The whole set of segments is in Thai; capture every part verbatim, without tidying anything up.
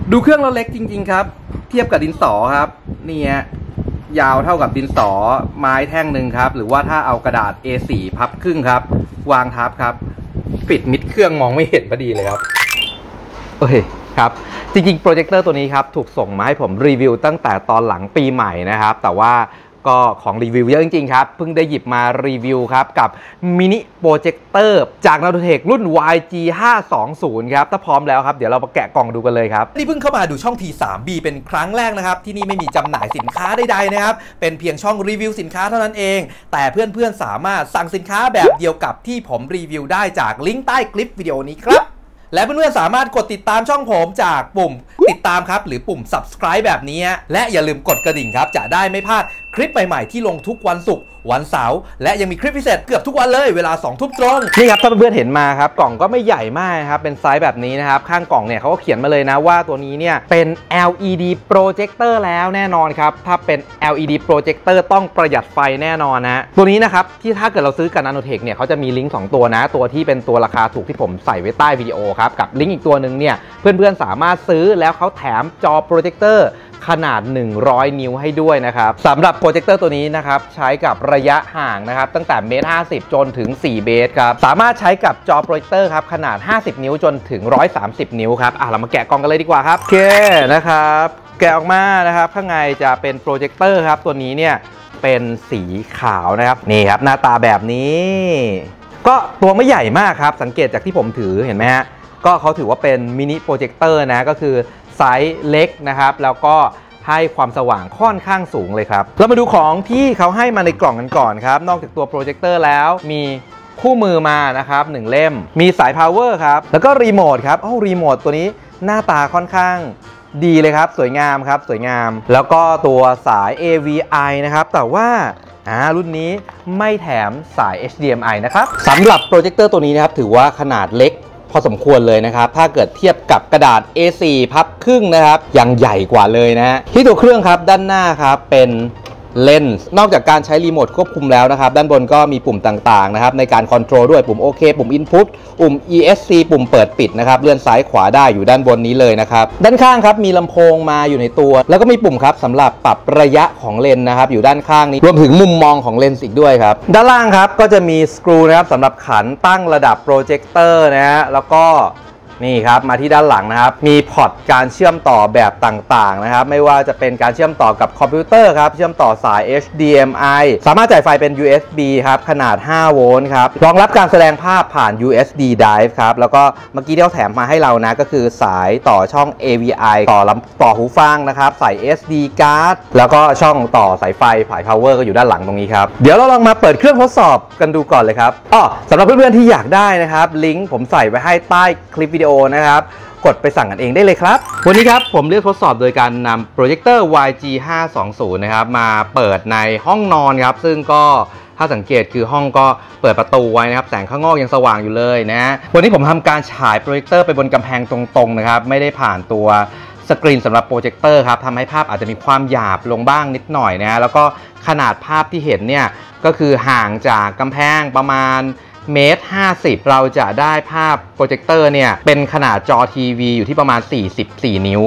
ดูเครื่องเราเล็กจริงๆครับเทียบกับดินสอครับนี่ฮะยาวเท่ากับดินสอไม้แท่งหนึ่งครับหรือว่าถ้าเอากระดาษ เอ โฟร์ พับครึ่งครับวางทับครับปิดมิดเครื่องมองไม่เห็นพอดีเลยครับโอเคครับจริงๆโปรเจคเตอร์ตัวนี้ครับถูกส่งมาให้ผมรีวิวตั้งแต่ตอนหลังปีใหม่นะครับแต่ว่าก็ของรีวิวเยอะจริงๆครับเพิ่งได้หยิบมารีวิวครับกับมินิโปรเจคเตอร์จาก Nanotek รุ่น วาย จี ห้าสองศูนย์ ครับถ้าพร้อมแล้วครับเดี๋ยวเรามาแกะกล่องดูกันเลยครับนี่เพิ่งเข้ามาดูช่อง ที ทรี บี เป็นครั้งแรกนะครับที่นี่ไม่มีจำหน่ายสินค้าใดๆนะครับเป็นเพียงช่องรีวิวสินค้าเท่านั้นเองแต่เพื่อนๆสามารถสั่งสินค้าแบบเดียวกับที่ผมรีวิวได้จากลิงก์ใต้คลิปวิดีโอนี้ครับและเพื่อนๆสามารถกดติดตามช่องผมจากปุ่มติดตามครับหรือปุ่ม ซับสไครบ์ แบบนี้และอย่าลืมกดกระดิ่งครับจะได้ไม่พลาดคลิปใหม่ๆที่ลงทุกวันศุกร์วันเสาร์และยังมีคลิปพิเศษเกือบทุกวันเลยเวลาสองทุ่มตรงนี่ครับถ้าเพื่อนๆเห็นมาครับกล่องก็ไม่ใหญ่มากครับเป็นไซส์แบบนี้นะครับข้างกล่องเนี่ยเขาก็เขียนมาเลยนะว่าตัวนี้เนี่ยเป็น แอล อี ดี Projector แล้วแน่นอนครับถ้าเป็น แอล อี ดี Projector ต้องประหยัดไฟแน่นอนนะตัวนี้นะครับที่ถ้าเกิดเราซื้อกับ Nanotek เนี่ยเขาจะมีลิงก์สองตัวนะตัวที่เป็นตัวราคาถูกที่ผมใส่ไว้ใต้วิดีโอครับกับลิงก์อีกตัวหนึ่งเนี่ยเพื่อนๆสามารถซื้อแล้วเขาแถมจอโปรเจคเตอร์ขนาดหนึ่งร้อยนิ้วให้ด้วยนะครับสำหรับโปรเจคเตอร์ตัวนี้นะครับใช้กับระยะห่างนะครับตั้งแต่เมตรห้าสิบจนถึงสี่เมตรครับสามารถใช้กับจอโปรเจคเตอร์ครับขนาดห้าสิบนิ้วจนถึงหนึ่งร้อยสามสิบนิ้วครับอ่ะเรามาแกะกล่องกันเลยดีกว่าครับโอเคนะครับแกะออกมานะครับข้างในจะเป็นโปรเจคเตอร์ครับตัวนี้เนี่ยเป็นสีขาวนะครับนี่ครับหน้าตาแบบนี้ก็ตัวไม่ใหญ่มากครับสังเกตจากที่ผมถือเห็นไหมฮะก็เขาถือว่าเป็นมินิโปรเจคเตอร์นะก็คือไซส์เล็กนะครับแล้วก็ให้ความสว่างค่อนข้างสูงเลยครับเรามาดูของที่เขาให้มาในกล่องกันก่อนครับนอกจากตัวโปรเจคเตอร์แล้วมีคู่มือมานะครับหนึ่งเล่มมีสาย power ครับแล้วก็รีโมทครับโอ้รีโมทตัวนี้หน้าตาค่อนข้างดีเลยครับสวยงามครับสวยงามแล้วก็ตัวสาย เอ วี ไอ นะครับแต่ว่าอ่ารุ่นนี้ไม่แถมสาย เอช ดี เอ็ม ไอ นะครับสำหรับโปรเจคเตอร์ตัวนี้นะครับถือว่าขนาดเล็กพอสมควรเลยนะครับถ้าเกิดเทียบกับกระดาษ เอ โฟร์ พับครึ่งนะครับยังใหญ่กว่าเลยนะฮะที่ตัวเครื่องครับด้านหน้าครับเป็นเลนส์นอกจากการใช้รีโมทควบคุมแล้วนะครับด้านบนก็มีปุ่มต่างๆนะครับในการคอนโทรลด้วยปุ่มโอเคปุ่ม Input ปุ่ม อี เอส ซี ปุ่มเปิดปิดนะครับเลื่อนซ้ายขวาได้อยู่ด้านบนนี้เลยนะครับด้านข้างครับมีลำโพงมาอยู่ในตัวแล้วก็มีปุ่มครับสำหรับปรับระยะของเลนส์นะครับอยู่ด้านข้างนี้รวมถึงมุมมองของเลนส์อีกด้วยครับด้านล่างครับก็จะมีสกรูนะครับสำหรับขันตั้งระดับโปรเจคเตอร์นะฮะแล้วก็นี่ครับมาที่ด้านหลังนะครับมีพอร์ตการเชื่อมต่อแบบต่างๆนะครับไม่ว่าจะเป็นการเชื่อมต่อกับคอมพิวเตอร์ครับเชื่อมต่อสาย เอช ดี เอ็ม ไอ สามารถจ่ายไฟเป็น ยู เอส บี ครับขนาดห้าโวลต์ครับรองรับการแสดงภาพผ่าน ยู เอส ดี Drive ครับแล้วก็เมื่อกี้ที่เขาแถมมาให้เรานะก็คือสายต่อช่อง เอ วี ไอ ต่อลำต่อหูฟังนะครับใส่ เอส ดี Card แล้วก็ช่องต่อสายไฟสาย power ก็อยู่ด้านหลังตรงนี้ครับเดี๋ยวเราลองมาเปิดเครื่องทดสอบกันดูก่อนเลยครับอ้อสำหรับเพื่อนๆที่อยากได้นะครับลิงก์ผมใส่ไว้ให้ใต้คลิปวิดีโอนะครับกดไปสั่งกันเองได้เลยครับวันนี้ครับผมเลือกทดสอบโดยการนำโปรเจคเตอร์ วาย จี ห้าสองศูนย์ นะครับมาเปิดในห้องนอนครับซึ่งก็ถ้าสังเกตคือห้องก็เปิดประตูไว้นะครับแสงข้างนอกยังสว่างอยู่เลยนะวันนี้ผมทำการฉายโปรเจคเตอร์ไปบนกำแพงตรงๆนะครับไม่ได้ผ่านตัวสกรีนสำหรับโปรเจคเตอร์ครับทำให้ภาพอาจจะมีความหยาบลงบ้างนิดหน่อยนะแล้วก็ขนาดภาพที่เห็นเนี่ยก็คือห่างจากกำแพงประมาณเมตรห้าสิบเราจะได้ภาพโปรเจคเตอร์เนี่ยเป็นขนาดจอทีวีอยู่ที่ประมาณสี่สิบสี่นิ้ว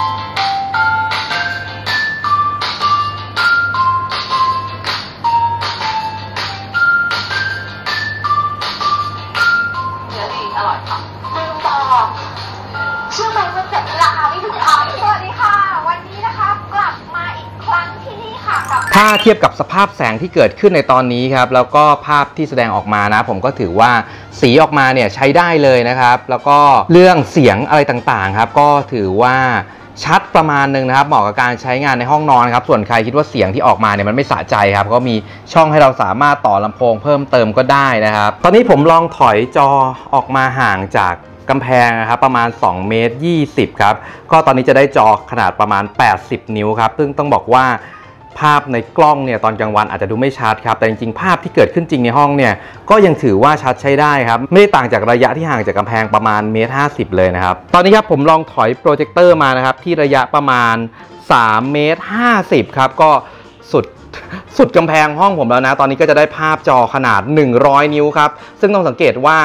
เนื้อดีอร่อยค่ะคุณลุงต่อเชื่อไหมว่าจะราคาไม่ถึงพันสวัสดีค่ะวันนี้นะคะกลับมาอีกครั้งที่นี่ค่ะกับถ้าเทียบกับสภาพแสงที่เกิดขึ้นในตอนนี้ครับแล้วก็ภาพที่แสดงออกมานะผมก็ถือว่าสีออกมาเนี่ยใช้ได้เลยนะครับแล้วก็เรื่องเสียงอะไรต่างๆครับก็ถือว่าชัดประมาณนึงนะครับเหมาะกับการใช้งานในห้องนอนครับส่วนใครคิดว่าเสียงที่ออกมาเนี่ยมันไม่สะใจครับก็มีช่องให้เราสามารถต่อลำโพงเพิ่มเติมก็ได้นะครับตอนนี้ผมลองถอยจอออกมาห่างจากกำแพงนะครับประมาณสองเมตรยี่สิบครับก็ตอนนี้จะได้จอขนาดประมาณแปดสิบนิ้วครับซึ่งต้องบอกว่าภาพในกล้องเนี่ยตอนกลางวันอาจจะดูไม่ชัดครับแต่จริงๆภาพที่เกิดขึ้นจริงในห้องเนี่ยก็ยังถือว่าชัดใช้ได้ครับไม่ได้ต่างจากระยะที่ห่างจากกำแพงประมาณเมตรห้าสิบเลยนะครับตอนนี้ครับผมลองถอยโปรเจคเตอร์มานะครับที่ระยะประมาณสามเมตรห้าสิบครับก็สุดสุดกำแพงห้องผมแล้วนะตอนนี้ก็จะได้ภาพจอขนาดหนึ่งร้อยนิ้วครับซึ่งต้องสังเกตว่าภ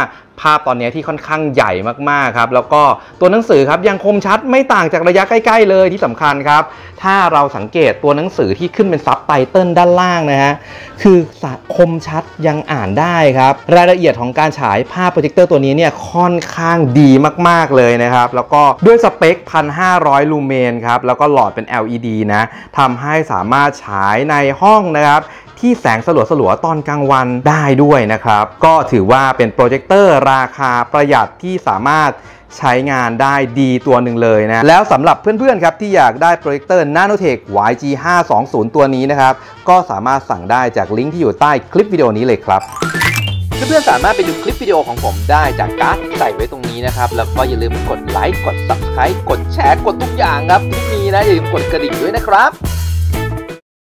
ภาพตอนนี้ที่ค่อนข้างใหญ่มากๆครับแล้วก็ตัวหนังสือครับยังคมชัดไม่ต่างจากระยะใกล้ๆเลยที่สำคัญครับถ้าเราสังเกตตัวหนังสือที่ขึ้นเป็นซับไตเติลด้านล่างนะฮะคือคมชัดยังอ่านได้ครับรายละเอียดของการฉายภาพโปรเจคเตอร์ตัวนี้เนี่ยค่อนข้างดีมากๆเลยนะครับแล้วก็ด้วยสเปค หนึ่งพันห้าร้อย ลูเมนครับแล้วก็หลอดเป็น แอล อี ดี นะทำให้สามารถฉายในห้องนะครับที่แสงสลัวๆตอนกลางวันได้ด้วยนะครับก็ถือว่าเป็นโปรเจคเตอร์ราคาประหยัดที่สามารถใช้งานได้ดีตัวหนึ่งเลยนะแล้วสำหรับเพื่อนๆครับที่อยากได้โปรเจคเตอร์ Nanotech วาย จี ห้าสองศูนย์ ตัวนี้นะครับก็สามารถสั่งได้จากลิงก์ที่อยู่ใต้คลิปวิดีโอนี้เลยครับเพื่อนๆสามารถไปดูคลิปวิดีโอของผมได้จากการ์ดที่ใส่ไว้ตรงนี้นะครับแล้วก็อย่าลืมกดไลค์กด ซับสไครบ์ กดแชร์กดทุกอย่างครับที่มีนะอย่าลืมกดกระดิ่งด้วยนะครับ